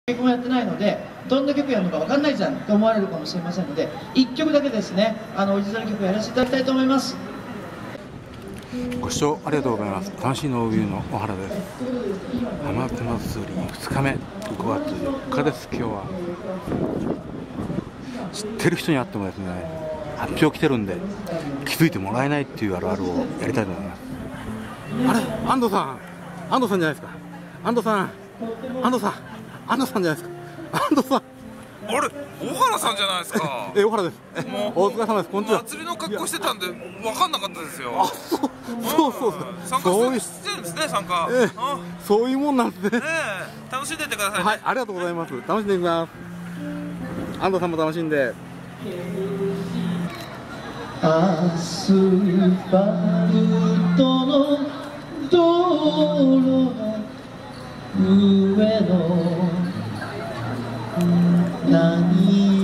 曲もやってないので、どんな曲やるのか分かんないじゃんと思われるかもしれませんので、1曲だけですね、オリジナル曲やらせていただきたいと思います。 ご視聴ありがとうございます。楽しいノービューの小原です。浜松祭り2日目、5月4日です。今日は知ってる人に会ってもですね、発表来てるんで気づいてもらえないっていうあるあるをやりたいと思います。あれ、安藤さんじゃないですか。安藤さんじゃないですか。安藤さん、 あれ、小原さんじゃないですか。 小原です。お疲れ様です。こんにちは。 祭りの格好してたんで分かんなかったですよ。 あ、そう参加してるんですね、参加。 そういうもんなんですね。 楽しんでってくださいね。 はい、ありがとうございます。楽しんでみます。安藤さんも楽しんで。 アスファルトの道路の上の何